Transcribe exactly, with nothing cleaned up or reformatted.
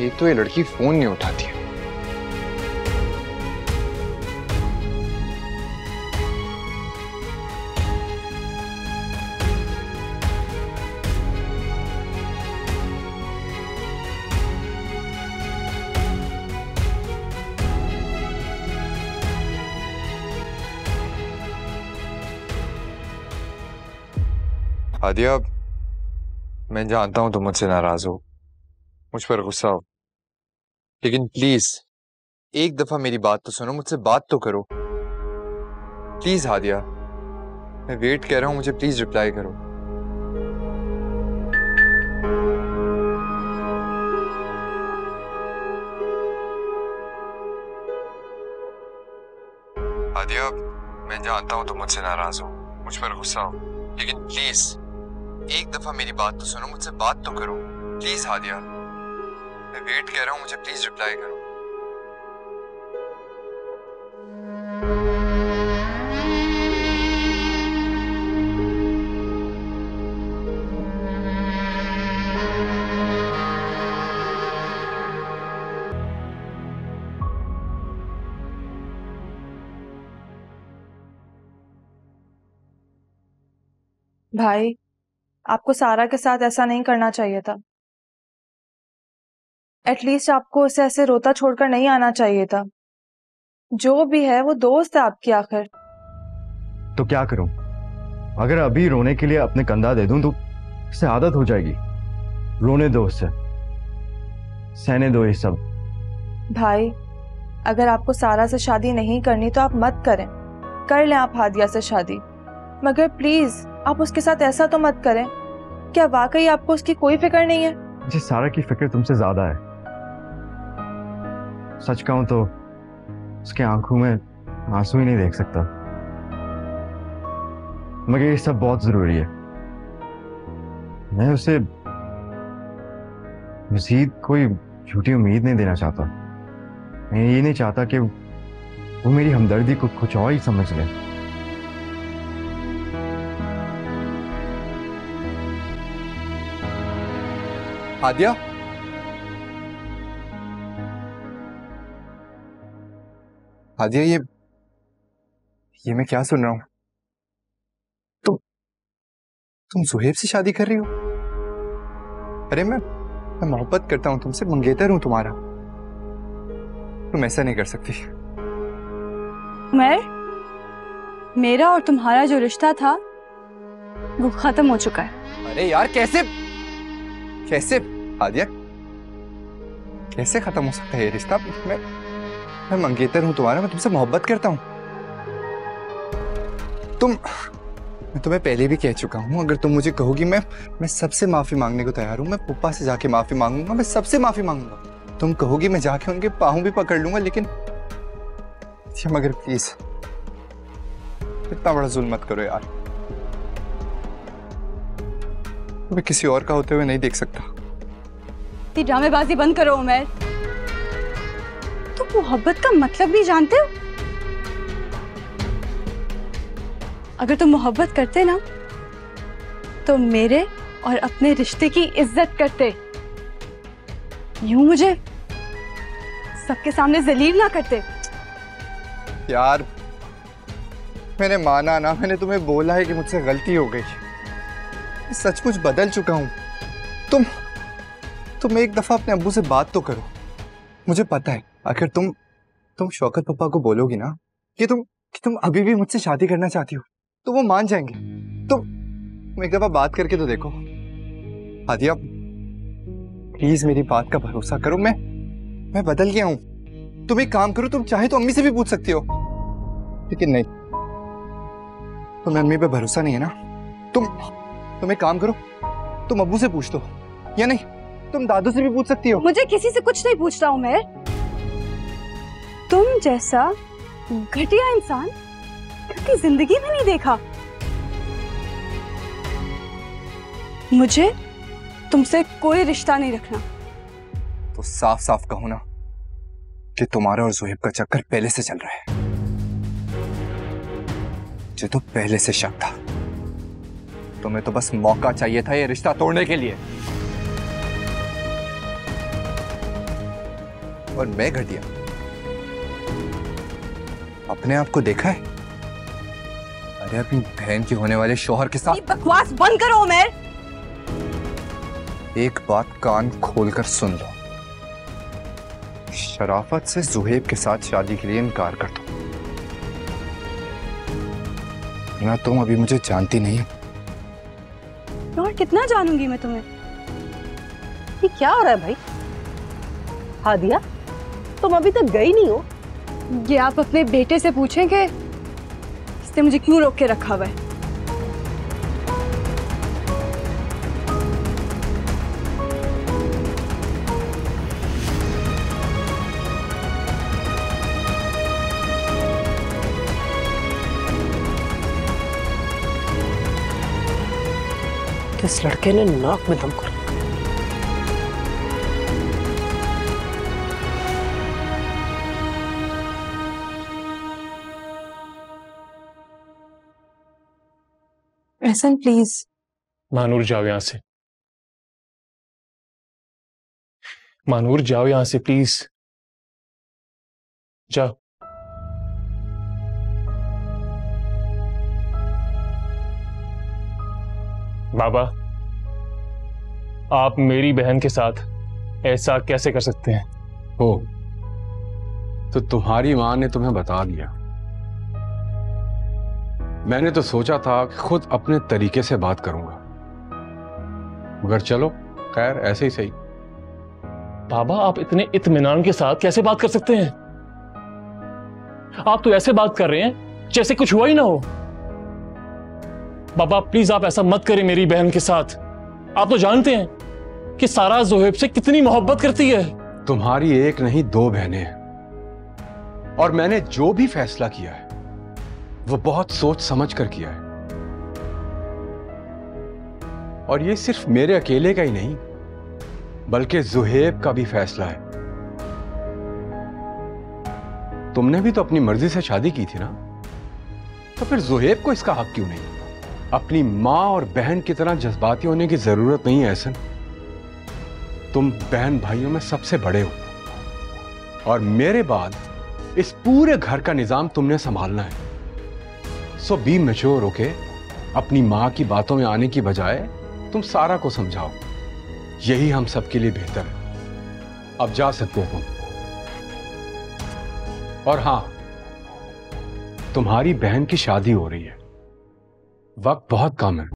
एक तो ये लड़की फोन नहीं उठाती है। हादिया, मैं जानता हूं तुम मुझसे नाराज हो, मुझ पर गुस्सा हो, लेकिन प्लीज एक दफा मेरी बात तो सुनो, मुझसे बात तो करो प्लीज। हादिया, मैं वेट कर रहा हूं, मुझे प्लीज रिप्लाई करो। हादिया, मैं जानता हूं तुम मुझसे नाराज हो, मुझ पर गुस्सा हो, लेकिन प्लीज एक दफा मेरी बात तो सुनो, मुझसे बात तो करो प्लीज। हादिया, मैं वेट कर रहा हूं, मुझे प्लीज रिप्लाई करो। भाई, आपको सारा के साथ ऐसा नहीं करना चाहिए था। एटलीस्ट आपको उसे ऐसे रोता छोड़कर नहीं आना चाहिए था। जो भी है वो दोस्त है आपकी आखिर। तो क्या करूं? अगर अभी रोने के लिए अपने कंधा दे दूं तो इससे आदत हो जाएगी। रोने दो उससे, सहने दो ये सब। भाई, अगर आपको सारा से शादी नहीं करनी तो आप मत करें, कर लें आप हादिया से शादी, मगर प्लीज आप उसके साथ ऐसा तो मत करें। क्या वाकई आपको उसकी कोई फिक्र नहीं है? मुझे सारा की फिक्र तुमसे ज्यादा है। सच कहूं तो उसके आंखों में आंसू ही नहीं देख सकता, मगर ये सब बहुत जरूरी है। मैं उसे मजीद कोई झूठी उम्मीद नहीं देना चाहता। मैं ये नहीं चाहता कि वो मेरी हमदर्दी को कुछ और ही समझ ले। हादिया, हादिया, ये ये मैं क्या सुन रहा हूं? तुम तुम जुहेब से शादी कर रही हो? अरे मैं मैं मोहब्बत करता हूं तुमसे, मंगेतर हूं तुम्हारा। तुम ऐसा नहीं कर सकती। उमर, मेरा और तुम्हारा जो रिश्ता था वो खत्म हो चुका है। अरे यार, कैसे कैसे हादिया, कैसे खत्म हो सकता है ये रिश्ता? मैं मैं मंगेतर हूं तुम्हारा, मैं तुमसे मोहब्बत करता हूं। तुम मैं तुम्हें पहले भी कह चुका हूं, अगर तुम मुझे कहोगी मैं मैं सबसे माफी मांगने को तैयार हूं। मैं पुप्पा से जाके माफी मांगूंगा, मैं सबसे माफी मांगूंगा। तुम कहोगी मैं जाके उनके पाँव भी पकड़ लूंगा, लेकिन मगर प्लीज इतना बड़ा जुल्म मत करो यार। मैं किसी और का होते हुए नहीं देख सकता। ड्रामेबाजी बंद करो उमर। तुम मोहब्बत का मतलब भी जानते हो? अगर तुम मोहब्बत करते ना तो मेरे और अपने रिश्ते की इज्जत करते, यूं मुझे सबके सामने जलील ना करते। यार, मैंने माना ना, मैंने तुम्हें बोला है कि मुझसे गलती हो गई। मैं सचमुच बदल चुका हूं। तुम तुम एक दफा अपने अब्बू से बात तो करो। मुझे पता है अगर तुम तुम शौकत पप्पा को बोलोगी ना कि तुम कि तुम अभी भी मुझसे शादी करना चाहती हो तो वो मान जाएंगे। तुम तुम एक दफा बात करके तो देखो। हादिया, प्लीज मेरी बात का भरोसा करो। मैं मैं बदल गया हूं। तुम एक काम करो, तुम चाहे तो अम्मी से भी पूछ सकती हो, लेकिन नहीं, तुम्हें अम्मी पे भरोसा नहीं है ना। तुम तुम एक काम करो, तुम अब्बू से पूछ दो, या नहीं तुम दादू से भी पूछ सकती हो। मुझे किसी से कुछ नहीं पूछना उमर। तुम जैसा घटिया इंसान कभी जिंदगी में नहीं देखा। मुझे तुमसे कोई रिश्ता नहीं रखना। तो साफ साफ कहो ना कि तुम्हारा और जुहेब का चक्कर पहले से चल रहा है। मुझे तो पहले से शक था। तुम्हें तो बस मौका चाहिए था ये रिश्ता तोड़ने के लिए। और मैं घटिया? अपने आप को देखा है? अरे अपनी बहन के होने वाले शौहर के साथ। बकवास बंद करो उमेर। एक बात कान खोलकर सुन लो, शराफत से जुहेब के साथ शादी के लिए इनकार कर दो, ना तुम अभी मुझे जानती नहीं हो। और कितना जानूंगी मैं तुम्हें? ये क्या हो रहा है भाई? हादिया, तुम अभी तक गई नहीं हो? ये आप अपने बेटे से पूछें कि इसने मुझे क्यों रोक के रखा हुआ है। इस लड़के ने नाक में दम कर रखा। एहसन प्लीज। मानूर जाओ यहां से, मानूर जाओ यहां से प्लीज, जाओ। बाबा, आप मेरी बहन के साथ ऐसा कैसे कर सकते हैं? हो तो तुम्हारी मां ने तुम्हें बता दिया। मैंने तो सोचा था कि खुद अपने तरीके से बात करूंगा, मगर चलो खैर, ऐसे ही सही। बाबा, आप इतने इत्मीनान के साथ कैसे बात कर सकते हैं? आप तो ऐसे बात कर रहे हैं जैसे कुछ हुआ ही ना हो। बाबा प्लीज, आप ऐसा मत करें मेरी बहन के साथ। आप तो जानते हैं कि सारा ज़ुहैब से कितनी मोहब्बत करती है। तुम्हारी एक नहीं दो बहनें हैं, और मैंने जो भी फैसला किया है वो बहुत सोच समझ कर किया है। और ये सिर्फ मेरे अकेले का ही नहीं, बल्कि ज़ुहैब का भी फैसला है। तुमने भी तो अपनी मर्जी से शादी की थी ना, तो फिर ज़ुहैब को इसका हक क्यों नहीं? अपनी मां और बहन की तरह जज्बाती होने की जरूरत नहीं है एहसन। तुम बहन भाइयों में सबसे बड़े हो, और मेरे बाद इस पूरे घर का निजाम तुमने संभालना है। सो बी मैच्योर होके अपनी मां की बातों में आने की बजाय तुम सारा को समझाओ। यही हम सबके लिए बेहतर है। अब जा सकते हो तुम। और हां, तुम्हारी बहन की शादी हो रही है, वक्त बहुत कम है।